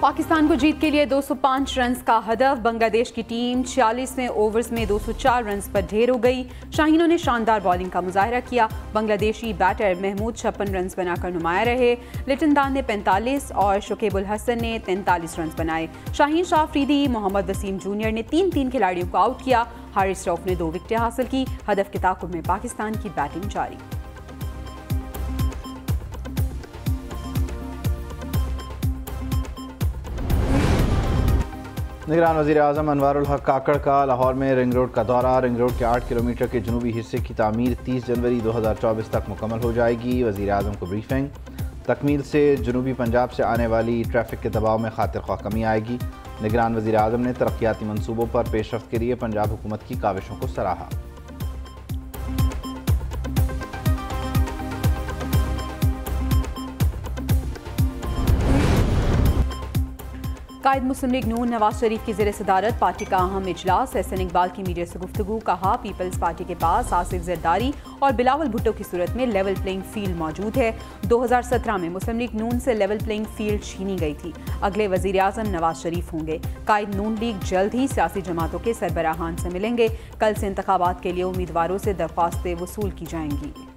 पाकिस्तान को जीत के लिए 205 रन का हदफ। बांग्लादेश की टीम 46वें ओवर्स में 204 रन पर ढेर हो गई। शाहीनों ने शानदार बॉलिंग का मुजाहरा किया। बांग्लादेशी बैटर महमूद 56 रन बनाकर नुमाया रहे। लिटन दान ने 45 और शुकेबुल हसन ने 43 रन बनाए। शाहीन शाह अफरीदी, मोहम्मद वसीम जूनियर ने 3-3 खिलाड़ियों को आउट किया। हारिस रऊफ ने 2 विकेटें हासिल की। हदफ के ताक़ुब में पाकिस्तान की बैटिंग जारी। निगरान वज़ीर आज़म अनवारुल हक काकड़ का लाहौर में रिंग रोड का दौरा। रिंग रोड के 8 किलोमीटर के जनूबी हिस्से की तामीर 30 जनवरी 2024 तक मुकम्मल हो जाएगी। वज़ीर आज़म को ब्रीफिंग। तकमील से जनूबी पंजाब से आने वाली ट्रैफिक के दबाव में खातिर ख्वाह कमी आएगी। निगरान वज़ीर आज़म ने तरक्याती मनसूबों पर पेशरफ्त के लिए पंजाब हुकूमत की काविशों को सराहा। कायद मुस्लिम लीग नून नवाज शरीफ की ज़ेर सदारत पार्टी का अहम इजलास। एहसन इकबाल की मीडिया से गुफ्तगू। कहा, पीपल्स पार्टी के पास आसिफ जरदारी और बिलावल भुट्टो की सूरत में लेवल प्लेइंग फील्ड मौजूद है। 2017 में मुस्लिम लीग नून से लेवल प्लेइंग फील्ड छीनी गई थी। अगले वज़ीर आज़म नवाज शरीफ होंगे। कायद नून लीग जल्द ही सियासी जमातों के सरबराहान से मिलेंगे। कल से इंतखाबात के लिए उम्मीदवारों से दरख्वास्तें वसूल की जाएंगी।